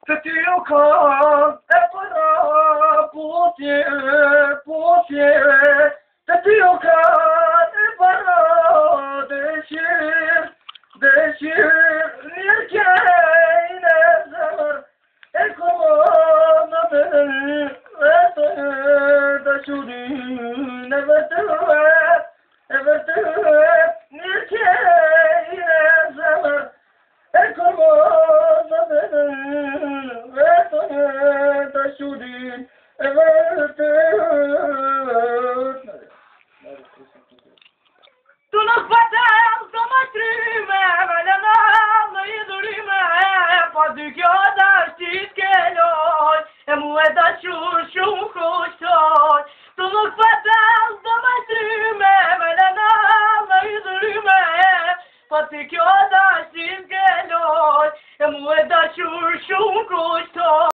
Tatiuka, epara, putie, Tatiuka, epara, deşir, nirkeine zar, ekoma ben, da şuri, evet, nirkeine zar, ekoma Shudin, tu não fatas como trime, melhor não idurime, pode que eu das tisquelhos, é moeda chuchu custói. Tu não fatas como trime, melhor não idurime, pode que eu das tisquelhos, é moeda chuchu custói.